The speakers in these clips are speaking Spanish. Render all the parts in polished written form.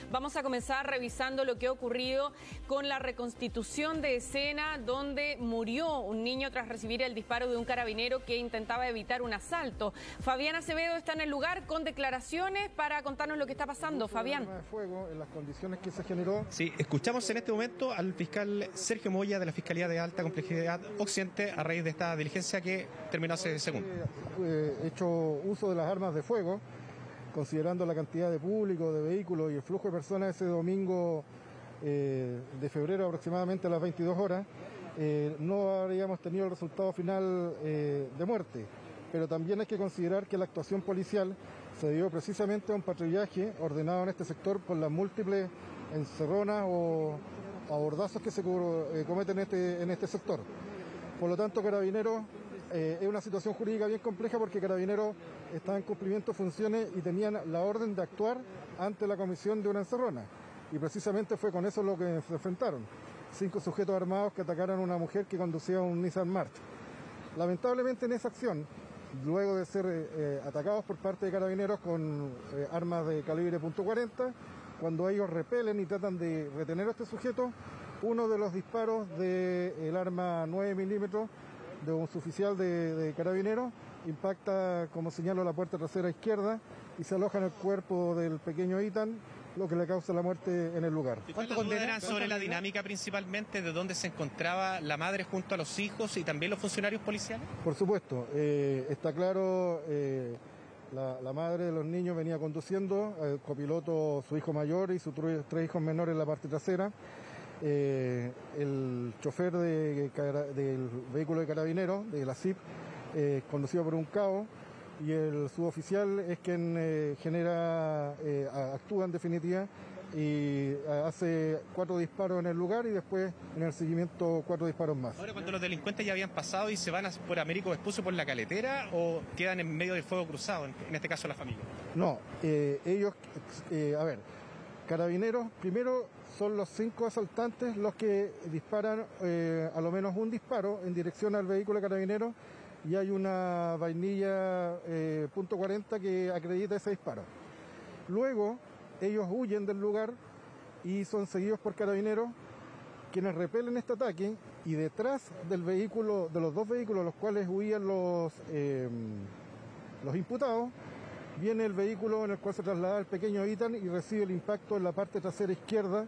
Vamos a comenzar revisando lo que ha ocurrido con la reconstitución de escena donde murió un niño tras recibir el disparo de un carabinero que intentaba evitar un asalto. Fabián Acevedo está en el lugar con declaraciones para contarnos lo que está pasando. Fabián. De fuego en las condiciones que se generó. Sí, escuchamos en este momento al fiscal Sergio Moya de la Fiscalía de Alta Complejidad Occidente a raíz de esta diligencia que terminó hace segundos. Hecho uso de las armas de fuego, considerando la cantidad de público, de vehículos y el flujo de personas ese domingo de febrero aproximadamente a las 22 horas, no habríamos tenido el resultado final de muerte. Pero también hay que considerar que la actuación policial se dio precisamente a un patrullaje ordenado en este sector por las múltiples encerronas o abordazos que se cometen en este sector. Por lo tanto, Carabineros es una situación jurídica bien compleja porque Carabineros estaba en cumplimiento de funciones y tenían la orden de actuar ante la comisión de una encerrona. Y precisamente fue con eso lo que se enfrentaron. 5 sujetos armados que atacaron a una mujer que conducía un Nissan March. Lamentablemente en esa acción, luego de ser atacados por parte de Carabineros con armas de calibre .40, cuando ellos repelen y tratan de retener a este sujeto, uno de los disparos del arma 9 milímetros de un suboficial de Carabineros impacta, como señalo, la puerta trasera izquierda y se aloja en el cuerpo del pequeño Ethan, lo que le causa la muerte en el lugar. ¿Cuánto condenan sobre la dinámica principalmente de dónde se encontraba la madre junto a los hijos y también los funcionarios policiales? Por supuesto, está claro, la madre de los niños venía conduciendo, el copiloto, su hijo mayor y sus 3 hijos menores en la parte trasera. El chofer del vehículo de Carabineros, de la CIP, conducido por un cabo, y el suboficial es quien actúa en definitiva y hace 4 disparos en el lugar y después en el seguimiento 4 disparos más. Ahora, cuando los delincuentes ya habían pasado y se van por Américo Vespucio por la Caletera, ¿o quedan en medio del fuego cruzado, en este caso la familia? No, ellos, Carabineros, primero son los 5 asaltantes los que disparan a lo menos un disparo en dirección al vehículo de Carabineros y hay una vainilla .40 que acredita ese disparo. Luego ellos huyen del lugar y son seguidos por Carabineros, quienes repelen este ataque, y detrás del vehículo, de los 2 vehículos los cuales huían los imputados, viene el vehículo en el cual se traslada el pequeño Ethan y recibe el impacto en la parte trasera izquierda,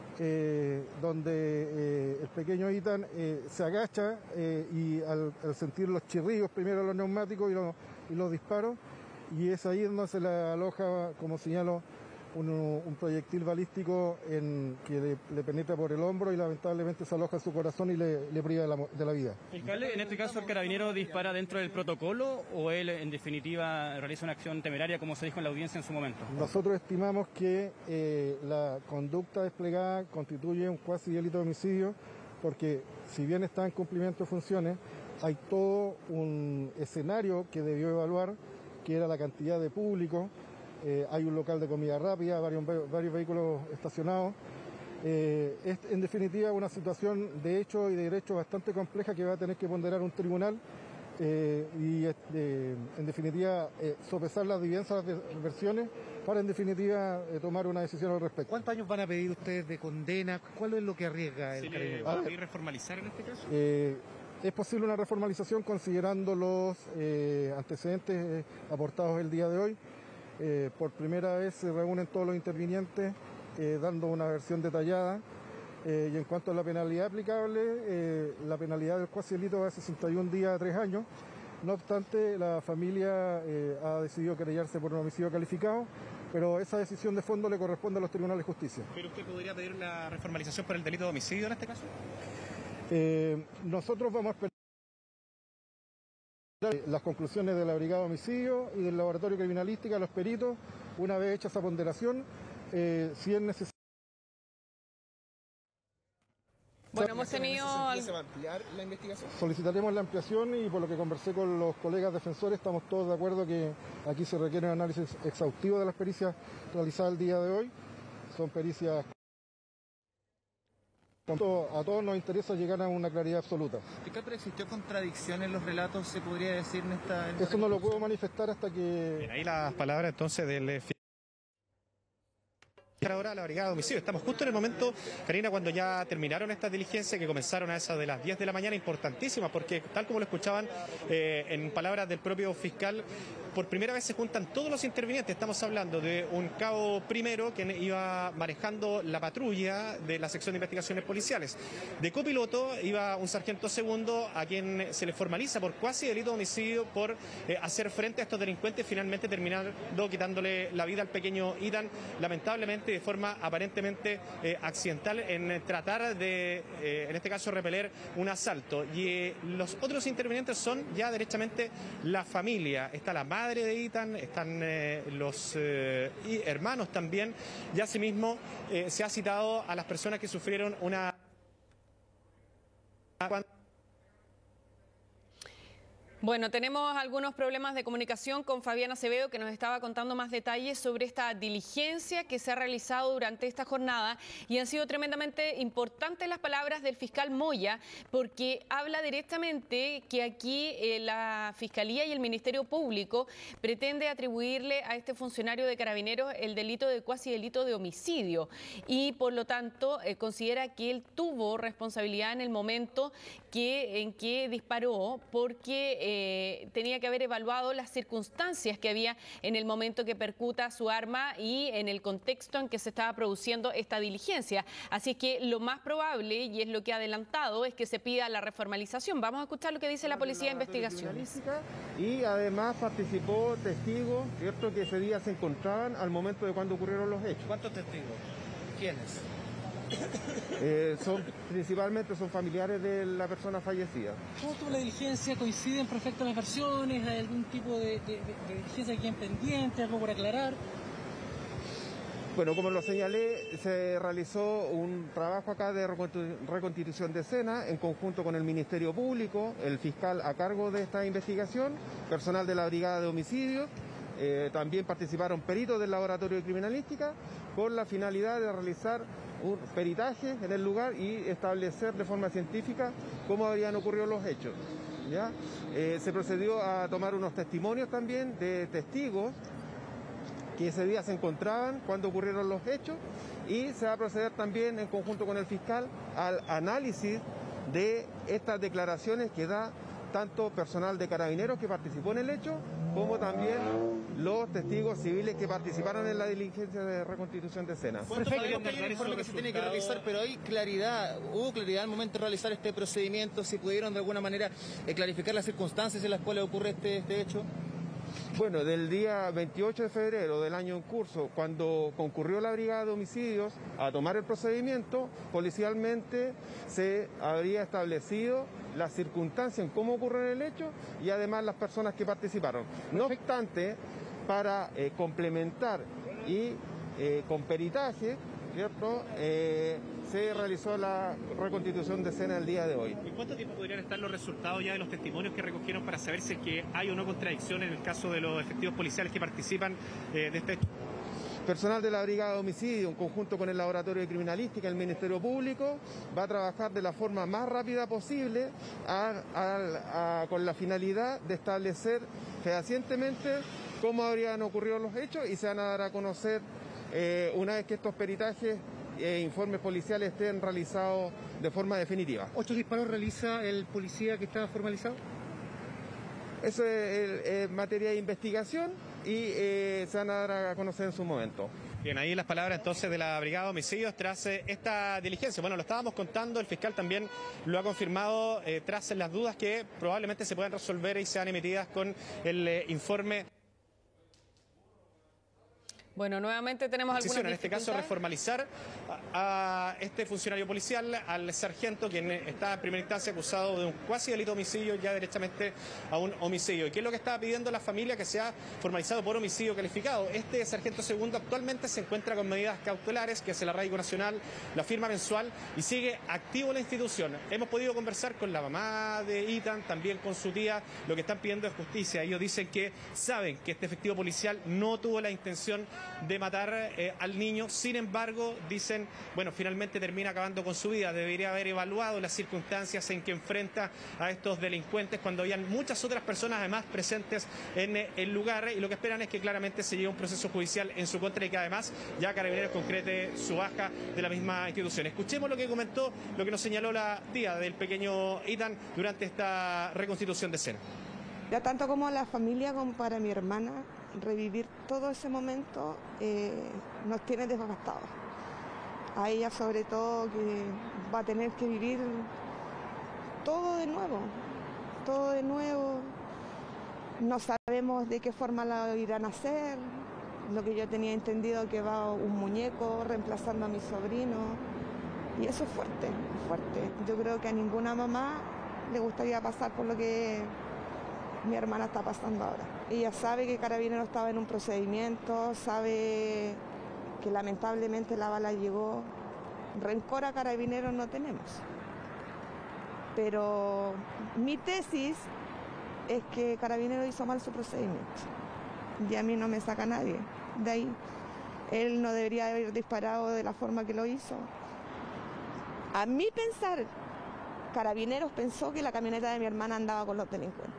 donde el pequeño Ethan se agacha y al sentir los chirridos primero los neumáticos y los disparos, y es ahí donde se le aloja, como señalo, un proyectil balístico que le penetra por el hombro y lamentablemente se aloja en su corazón y le priva de la vida. Fiscal, en este caso el carabinero dispara dentro del protocolo o él en definitiva realiza una acción temeraria como se dijo en la audiencia en su momento. Nosotros estimamos que la conducta desplegada constituye un cuasi delito de homicidio porque si bien está en cumplimiento de funciones, hay todo un escenario que debió evaluar, que era la cantidad de público. Hay un local de comida rápida, varios vehículos estacionados. Es en definitiva una situación de hecho y de derecho bastante compleja que va a tener que ponderar un tribunal y en definitiva sopesar las diversas versiones para en definitiva tomar una decisión al respecto. ¿Cuántos años van a pedir ustedes de condena? ¿Cuál es lo que arriesga el carabinero? ¿Va a pedir reformalizar en este caso? Es posible una reformalización considerando los antecedentes aportados el día de hoy. Por primera vez se reúnen todos los intervinientes dando una versión detallada y en cuanto a la penalidad aplicable, la penalidad del cuasi delito va de 61 días a 3 años. No obstante, la familia ha decidido querellarse por un homicidio calificado, pero esa decisión de fondo le corresponde a los tribunales de justicia. ¿Pero usted podría pedir la reformalización por el delito de homicidio en este caso? Nosotros vamos a esperar las conclusiones de la Brigada de Homicidio y del Laboratorio Criminalística, los peritos, una vez hecha esa ponderación, si es necesario. Bueno, hemos tenido... ¿Se va a ampliar la investigación? Solicitaremos la ampliación y por lo que conversé con los colegas defensores, estamos todos de acuerdo que aquí se requiere un análisis exhaustivo de las pericias realizadas el día de hoy. Son pericias... A todos nos interesa llegar a una claridad absoluta. ¿Pero existió contradicción en los relatos, se podría decir, en esta... Eso no lo puedo manifestar hasta que... Bien, ahí las palabras entonces del... Ahora la brigada de homicidio. Estamos justo en el momento, Karina, cuando ya terminaron estas diligencias que comenzaron a esas de las 10 de la mañana, importantísimas, porque tal como lo escuchaban en palabras del propio fiscal, por primera vez se juntan todos los intervinientes. Estamos hablando de un cabo primero que iba manejando la patrulla de la sección de investigaciones policiales. De copiloto iba un sargento segundo a quien se le formaliza por cuasi delito de homicidio por hacer frente a estos delincuentes, finalmente terminando quitándole la vida al pequeño Ethan, lamentablemente de forma aparentemente accidental en tratar de, en este caso, repeler un asalto. Y los otros intervinientes son ya derechamente la familia. Está la madre de Ethan, están los hermanos también, y asimismo se ha citado a las personas que sufrieron una... Bueno, tenemos algunos problemas de comunicación con Fabián Acevedo, que nos estaba contando más detalles sobre esta diligencia que se ha realizado durante esta jornada, y han sido tremendamente importantes las palabras del fiscal Moya, porque habla directamente que aquí la Fiscalía y el Ministerio Público pretende atribuirle a este funcionario de Carabineros el delito de cuasi delito de homicidio, y por lo tanto considera que él tuvo responsabilidad en el momento en que disparó, porque tenía que haber evaluado las circunstancias que había en el momento que percuta su arma y en el contexto en que se estaba produciendo esta diligencia. Así que lo más probable, y es lo que ha adelantado, es que se pida la reformalización. Vamos a escuchar lo que dice la Policía de Investigaciones. Y además participó testigos, ¿cierto?, que ese día se encontraban al momento de cuando ocurrieron los hechos. ¿Cuántos testigos? ¿Quiénes? Principalmente son familiares de la persona fallecida. ¿Cómo tuvo la diligencia? ¿Coinciden perfectas las versiones? ¿Hay algún tipo de diligencia aquí en pendiente? ¿Algo por aclarar? Bueno, como lo señalé, se realizó un trabajo acá de reconstitución de escena en conjunto con el Ministerio Público, el fiscal a cargo de esta investigación, personal de la Brigada de Homicidios. También participaron peritos del Laboratorio de Criminalística con la finalidad de realizar un peritaje en el lugar y establecer de forma científica cómo habrían ocurrido los hechos, ¿ya? Se procedió a tomar unos testimonios también de testigos que ese día se encontraban cuando ocurrieron los hechos, y se va a proceder también en conjunto con el fiscal al análisis de estas declaraciones que da tanto personal de Carabineros que participó en el hecho, como también los testigos civiles que participaron en la diligencia de reconstitución de escena. ¿Cuánto podríamos ver el informe que se tiene que realizar? Pero hay claridad, hubo claridad al momento de realizar este procedimiento, si pudieron de alguna manera clarificar las circunstancias en las cuales ocurre este hecho. Bueno, del día 28 de febrero del año en curso, cuando concurrió la Brigada de Homicidios a tomar el procedimiento, policialmente se habría establecido las circunstancias en cómo ocurrió el hecho y además las personas que participaron. No obstante, para complementar y con peritaje, ¿cierto?, se realizó la reconstitución de escena el día de hoy. ¿En cuánto tiempo podrían estar los resultados ya de los testimonios que recogieron para saber si es que hay o no contradicción en el caso de los efectivos policiales que participan de este hecho? Personal de la Brigada de Homicidio, en conjunto con el Laboratorio de Criminalística y el Ministerio Público, va a trabajar de la forma más rápida posible con la finalidad de establecer fehacientemente cómo habrían ocurrido los hechos, y se van a dar a conocer una vez que estos peritajes e informes policiales estén realizados de forma definitiva. ¿8 disparos realiza el policía que estaba formalizado? Eso es materia de investigación y se van a dar a conocer en su momento. Bien, ahí las palabras entonces de la Brigada de Homicidios tras esta diligencia. Bueno, lo estábamos contando, el fiscal también lo ha confirmado tras las dudas que probablemente se puedan resolver y sean emitidas con el informe. Bueno, nuevamente tenemos alguna en este caso reformalizar a este funcionario policial, al sargento, quien está en primera instancia acusado de un cuasi delito de homicidio, ya directamente a un homicidio. ¿Y qué es lo que estaba pidiendo la familia? Que sea formalizado por homicidio calificado. Este sargento segundo actualmente se encuentra con medidas cautelares, que es el arraigo nacional, la firma mensual, y sigue activo la institución. Hemos podido conversar con la mamá de Ethan, también con su tía. Lo que están pidiendo es justicia. Ellos dicen que saben que este efectivo policial no tuvo la intención de matar al niño. Sin embargo, dicen, bueno, finalmente termina acabando con su vida. Debería haber evaluado las circunstancias en que enfrenta a estos delincuentes cuando habían muchas otras personas además presentes en el lugar, y lo que esperan es que claramente se lleve un proceso judicial en su contra y que además ya Carabineros concrete su baja de la misma institución. Escuchemos lo que comentó, lo que nos señaló la tía del pequeño Ethan durante esta reconstitución de escena. Ya tanto como la familia como para mi hermana, revivir todo ese momento nos tiene devastados. A ella sobre todo, que va a tener que vivir todo de nuevo, todo de nuevo. No sabemos de qué forma la irán a hacer. Lo que yo tenía entendido que va un muñeco reemplazando a mi sobrino. Y eso es fuerte, fuerte. Yo creo que a ninguna mamá le gustaría pasar por lo que mi hermana está pasando ahora. Ella sabe que Carabineros estaba en un procedimiento, sabe que lamentablemente la bala llegó. Rencor a Carabineros no tenemos. Pero mi tesis es que Carabineros hizo mal su procedimiento. Y a mí no me saca nadie de ahí. Él no debería haber disparado de la forma que lo hizo. A mi pensar, Carabineros pensó que la camioneta de mi hermana andaba con los delincuentes.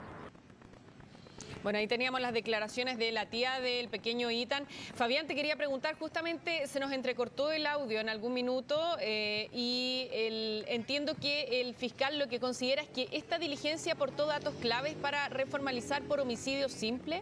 Bueno, ahí teníamos las declaraciones de la tía del pequeño Ethan. Fabián, te quería preguntar, justamente se nos entrecortó el audio en algún minuto entiendo que el fiscal lo que considera es que esta diligencia aportó datos claves para reformalizar por homicidio simple.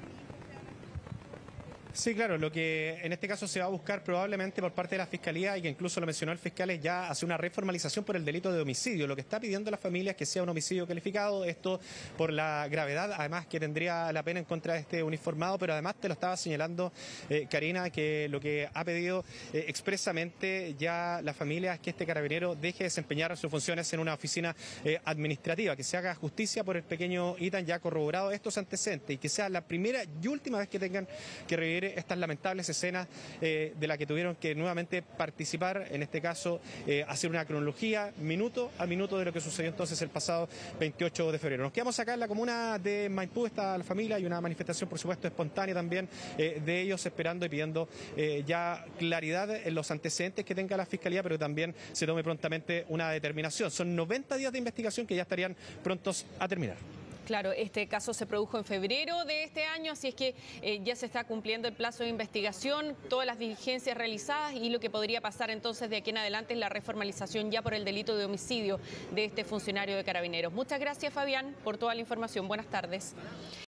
Sí, claro, lo que en este caso se va a buscar probablemente por parte de la Fiscalía, y que incluso lo mencionó el fiscal, es ya hacer una reformalización por el delito de homicidio. Lo que está pidiendo la familia es que sea un homicidio calificado, esto por la gravedad, además que tendría la pena en contra de este uniformado, pero además te lo estaba señalando Karina, que lo que ha pedido expresamente ya la familia es que este carabinero deje de desempeñar sus funciones en una oficina administrativa, que se haga justicia por el pequeño Ethan, ya corroborado estos antecedentes, y que sea la primera y última vez que tengan que revivir estas lamentables escenas de la que tuvieron que nuevamente participar, en este caso hacer una cronología minuto a minuto de lo que sucedió entonces el pasado 28 de febrero. Nos quedamos acá en la comuna de Maipú, está la familia, y una manifestación por supuesto espontánea también de ellos, esperando y pidiendo ya claridad en los antecedentes que tenga la Fiscalía, pero también se tome prontamente una determinación. Son 90 días de investigación que ya estarían prontos a terminar. Claro, este caso se produjo en febrero de este año, así es que ya se está cumpliendo el plazo de investigación, todas las diligencias realizadas, y lo que podría pasar entonces de aquí en adelante es la reformalización ya por el delito de homicidio de este funcionario de Carabineros. Muchas gracias, Fabián, por toda la información. Buenas tardes.